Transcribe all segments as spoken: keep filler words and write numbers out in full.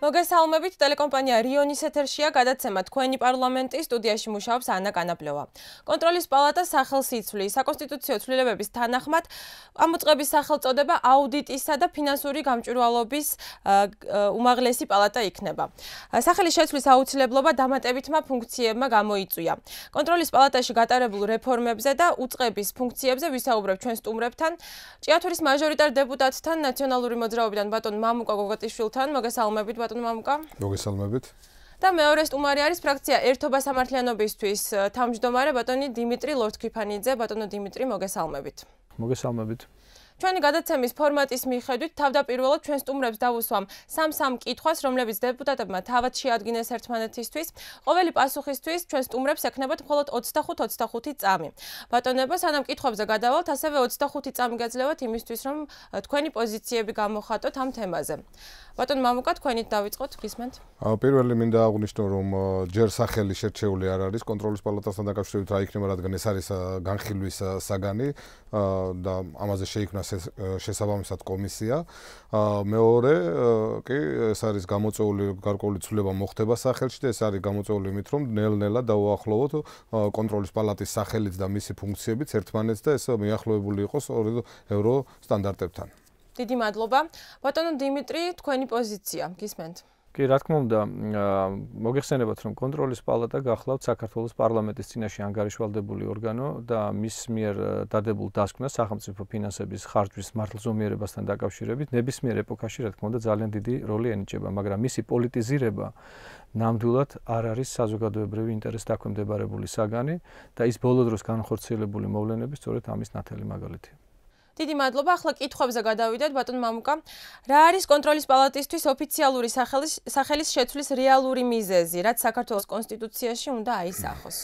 მოგესალმებით, ტელეკომპანია რიონის ეთერშია გადაცემა თქვენი პარლამენტის სტუდიაში მუშაობს ანა კანაპლევა. კონტროლის პალატა სახელს იცვლის, საკონსტიტუციო ცვლილებების თანახმად ამ მოწყების სახელწოდება აუდიტისა და ფინანსური გამჭვირვალობის უმაღლესი პალატა იქნება. სახელის შეცვლის აუცილებლობა დამატებითმა ფუნქციებმა გამოიწვია. კონტროლის პალატაში გატარებულ რეფორმებზე და უწყების ფუნქციებზე ვისაუბრებ ჩვენ სტუმრებთან, ჭიათურის მაჟორიტარ დეპუტატთან, ნაციონალური მოძრაობიდან ბატონ მამუკა გოგოტიშვილთან. მოგესალმებით ბატონ მამუკა. მოგესალმებით. და მეორე სტუმარი არის ფრაქცია ერთობა სამართლიანობისთვის თავმჯდომარე ბატონი დიმიტრი ლორთქიფანიძე. ბატონო დიმიტრი, მოგესალმებით. მოგესალმებით. ჩვენი გადაცემის ფორმატის მიხედვით თავდაპირველად ჩვენ სტუმრებს დავუსვამ სამ-სამ კითხვას, რომლებიც დეპუტატებმა თავად შეადგინეს ერთმანეთისთვის. ყოველი პასუხისთვის ჩვენ სტუმრებს ექნებათ მხოლოდ ოცდახუთ ოცდახუთი წამი. ბატონებო, სანამ კითხვებზე გადავალთ, ასევე ოცდახუთი წამი გაძლევათ იმისთვის, რომ თქვენი პოზიციები გამოხატოთ ამ თემაზე. ბატონ მამუკა, თქვენით დავიწყოთ, გისმენთ? პირველი მინდა აღვნიშნო, რომ ჯერ სახელი შერჩეული არ არის კონტროლის პალატასთან დაკავშირებით, რა იქნება, რადგან ეს არის განხილვის საგანი და ამაზე შეიქმნა შესაბამისად კომისია. მეორე კი ეს არის გამოწვეული გარკვეული ცვლილება მოხდება სახელში და ეს არის გამოწვეული იმით, რომ ნელ-ნელა დავუახლოვოთ კონტროლის პალატის სახელით და მისი ფუნქციებიც ერთმანეთს და ეს მიახლოებული იყოს ორი ევრო სტანდარტებთან. დიდი მადლობა. ბატონო დიმიტრი, თქვენი პოზიცია, გისმენთ? კი, რა თქმა უნდა, მოგეხსენებათ, რომ კონტროლის პალატა გახლავთ საქართველოს პარლამენტის წინაშე ანგარიშვალდებული ორგანო და მის მიერ დადებულ დასკვნას სახელმწიფო ფინანსების ხარჯვის მართლზომიერებასთან დაკავშირებით ნებისმიერ ეპოქაში, რა თქმა უნდა, ძალიან დიდი როლი ენიჭება, მაგრამ მისი პოლიტიზირება ნამდვილად არ არის საზოგადოებრივი ინტერესს დაქვემდებარებული საგანი და ის ბოლო დროს განხორციელებული მოვლენები სწორედ ამის ნათელი მაგალითია. დიდი მადლობა. ახლა კითხვებზე გადავიდეთ, ბატონ მამუკა. რა არის კონტროლის პალატისთვის ოფიციალური სახელის სახელის შეცვლის რეალური მიზეზი, რაც საქართველოს კონსტიტუციაში უნდა აისახოს?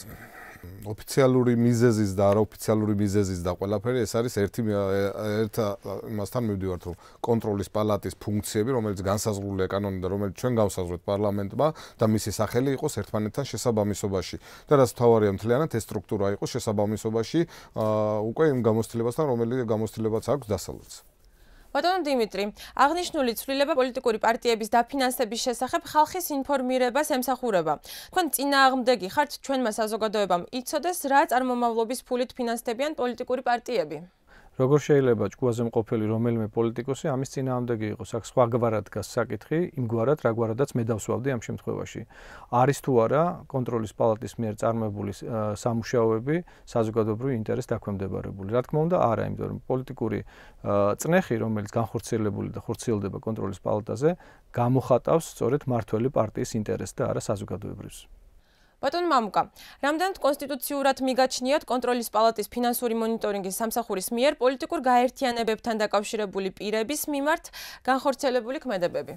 ოფიციალური მიზეზის და არაოფიციალური მიზეზის და ყველაფერი ეს არის ერთი ერთ იმასთან მივდივართ, რომ კონტროლის პალატის ფუნქციები, რომელიც განსაზღვრულია კანონით და რომელიც ჩვენ გავსაზღვრეთ პარლამენტმა და მისი სახელი იყოს ერთმანეთთან შესაბამისობაში. და რაც მთავარია მთლიანად ეს სტრუქტურა იყოს შესაბამისობაში უკვე იმ გამოცდილებასთან, რომელიც გამოცდილებაც აქვს დასავლეთს. ბატონო დიმიტრი, აღნიშნული ცვლილება პოლიტიკური პარტიების დაფინანსების შესახებ ხალხის ინფორმირებას ემსახურება. თქვენ წინააღმდეგი ხართ ჩვენმა საზოგადოებამ იცოდეს, რა წარმომავლობის ფულით ფინანსდებიან პოლიტიკური პარტიები? როგორ შეიძლება ჭკუაზე მყოფელი რომელიმე პოლიტიკოსი ამის წინააღმდეგი იყოს? აქ სხვაგვარად დგას საკითხი, იმგვარად, რაგვარადაც მე დავსვავდი ამ შემთხვევაში. არის თუ არა კონტროლის პალატის მიერ წარმოებული სამუშაოები საზოგადოებრივი ინტერესს დაქვემდებარებული? რა თქმა უნდა, არა, იმიტომ რომ პოლიტიკური წნეხი, რომელიც განხორციელებული და ხორციელდება კონტროლის პალატაზე, გამოხატავს სწორედ მმართველი პარტიის ინტერესს და არა საზოგადოებრივს. ბატონ მამუკა, რამდენად კონსტიტუციურად მიგაჩნიათ კონტროლის პალატის ფინანსური მონიტორინგის სამსახურის მიერ პოლიტიკურ გაერთიანებებთან დაკავშირებული პირების მიმართ განხორციელებული ქმედებები?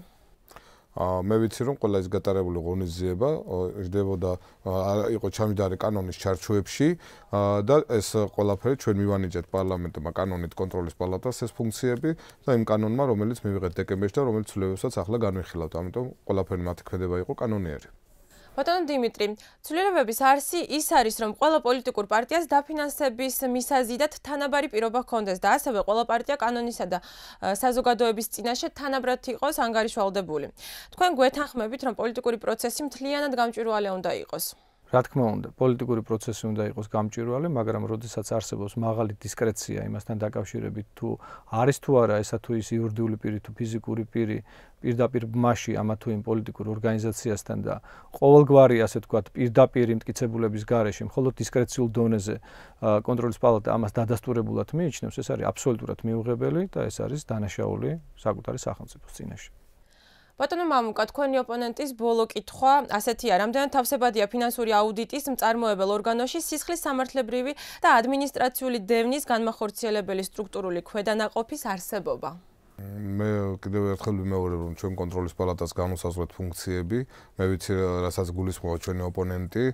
მე ვიცი, რომ ყველა ის გატარებული ღონისძიება ჟდებოდა იყო ჩამჯდარი კანონის ჩარჩოებში და ეს ყველაფერი ჩვენ მივანიჭეთ პარლამენტმა კანონით კონტროლის პალატას ეს ფუნქციები და იმ კანონმა, რომელიც მივიღეთ დეკემბერში და რომელიც ცვლილებებსაც ახლა განვიხილავთ. ამიტომ ყველაფერი მათი ქმედება იყო კანონიერი. ბატონო დიმიტრი, ცვლილებების არსი ის არის, რომ ყველა პოლიტიკურ პარტიას დაფინანსების მისაზიდად თანაბარი პირობა ჰქონდეს და ასევე ყველა პარტია კანონისა და საზოგადოების წინაშე თანაბრად იყოს ანგარიშვალდებული. თქვენ გვეთანხმებით, რომ პოლიტიკური პროცესი მთლიანად გამჭვირვალე უნდა იყოს? რა თქმა უნდა, პოლიტიკური პროცესი უნდა იყოს გამჭვირვალე, მაგრამ როდესაც არსებობს მაღალი დისკრეცია იმასთან დაკავშირებით, თუ არის თუ არა ესა თუ ის იურიდიული პირი თუ ფიზიკური პირი პირდაპირ ბმაში ამა თუ იმ პოლიტიკურ ორგანიზაციასთან და ყოველგვარი, ასე ვთქვათ, პირდაპირი მტკიცებულების გარეშე, მხოლოდ დისკრეციულ დონეზე კონტროლის პალატა ამას დადასტურებულად მიიჩნევს, ეს არის აბსოლუტურად მიუღებელი და ეს არის დანაშაული საკუთარი სახელმწიფოს წინაშე. ბატონო მამუკა, თქვენი ოპონენტის ბოლო კითხვა ასეთია, რამდენად თავსებადია ფინანსური აუდიტის მწარმოებელ ორგანოში სისხლის სამართლებრივი და ადმინისტრაციული დევნის განმახორციელებელი სტრუქტურული ქვედანაყოფის არსებობა? მე კიდევ ერთხელ ვიმეორებ, რომ ჩვენ კონტროლის პალატას განუსაზღვრეთ ფუნქციები. მე ვიცი, რასაც გულისხმობს ჩვენი ოპონენტი,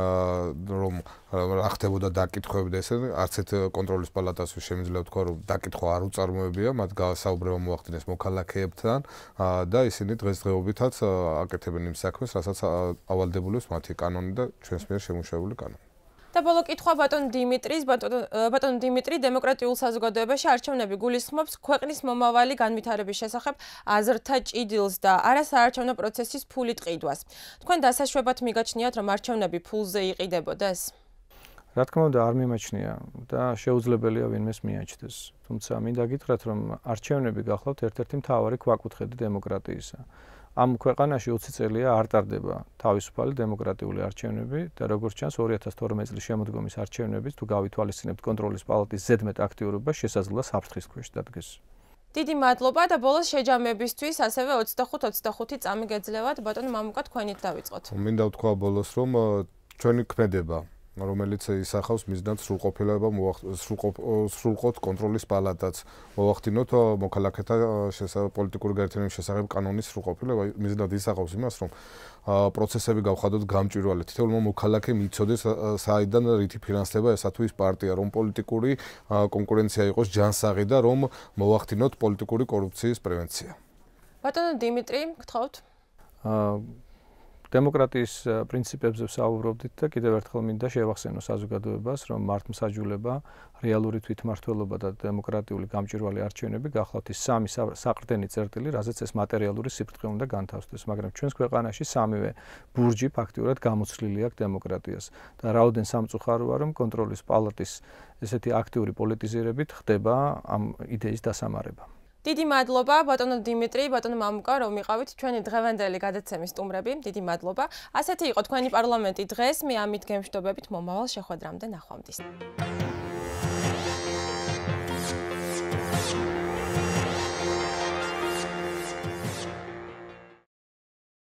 რომ რა ხდებოდა დაკითხვები და ესე, არც ერთ კონტროლის პალატას შემიძლია ვთქვა, რომ დაკითხვა არ უწარმოებია, მათ გასაუბრება მოახდინეს მოქალაქეებთან და ისინი დღესდღეობითაც აკეთებენ იმ საქმეს, რასაც ავალდებულებს მათი კანონი და ჩვენს მიერ შემუშავებული კანონი. და ბოლო კითხვა ბატონ დიმიტრის, ბატონ დიმიტრი დემოკრატიულ საზოგადოებაში არჩევნები გულისხმობს ქვეყნის მომავალი განვითარების შესახებ აზრთა ჭიდილს და არასაარჩევნო პროცესის ფულით ყიდვას. თქვენ დასაშვებად მიგაჩნიათ, რომ არჩევნები ფულზე იყიდებოდეს? რა თქმა უნდა, არ მიმაჩნია და შეუძლებელია ვინმეს მიაჩნდეს. თუმცა მინდა გითხრათ, რომ არჩევნები გახლავთ ერთ-ერთი მთავარი ქვაკუთხედი დემოკრატიისა. ამ ქვეყანაში ოცი წელია არ ტარდება თავისუფალი დემოკრატიული არჩევნები და როგორც ჩანს ორი ათას თორმეტ წლის შემოდგომის არჩევნების თუ გავითვალისწინებთ კონტროლის პალატის ზედმეტ აქტიურობა შესაძლოა საფრთხის ქვეშ დადგეს. დიდი მადლობა და ბოლოს შეჯამებისთვის ასევე ოცდახუთ ოცდახუთი წამი გეძლევათ. ბატონ მამუკა, თქვენით დავიწყოთ. მინდა ვთქვა ბოლოს, რომ ჩვენი ქმედება რომელიც ისახავს მიზნად სრულყოფილება სრულყოფ კონტროლის პალატაც მოვახდინოთ მოქალაქეთა პოლიტიკური გაერთიანების შესახებ კანონის სრულყოფილება მიზნად ისახავს იმას რომ პროცესები გავხადოთ გამჭვირვალე თითოეულმა მოქალაქემ იცოდეს საიდან რითი ფინანსდება ესა თუ ის პარტია რომ პოლიტიკური კონკურენცია იყოს ჯანსაღი და რომ მოვახდინოთ პოლიტიკური კორუფციის პრევენცია. ბატონო დიმიტრი, გთხოვთ. დემოკრატიის პრინციპებზე ვსაუბრობდით და კიდევ ერთხელ მინდა შევახსენო საზოგადოებას, რომ მართლმსაჯულება, რეალური თვითმმართველობა და დემოკრატიული გამჭვირვალე არჩევნები გახლავთ ის სამი საყრდენი წერტილი, რაზეც ეს მატერიალური სიფრთხე უნდა განთავსდეს, მაგრამ ჩვენს ქვეყანაში სამივე ბურჯი ფაქტიურად გამოცვლილი აქვს დემოკრატიას და რაოდენ სამწუხაროა, რომ კონტროლის პალატის ესეთი აქტიური პოლიტიზირებით ხდება ამ იდეის დასამარება. დიდი მადლობა ბატონო დიმიტრი, ბატონო მამუკა, რომ იყავით ჩვენი დღევანდელი გადაცემის სტუმრები. დიდი მადლობა. ასეთი იყო თქვენი პარლამენტი დღეს. მე ამით გემშვიდობებით მომავალ შეხვედრამდე ნახვამდის.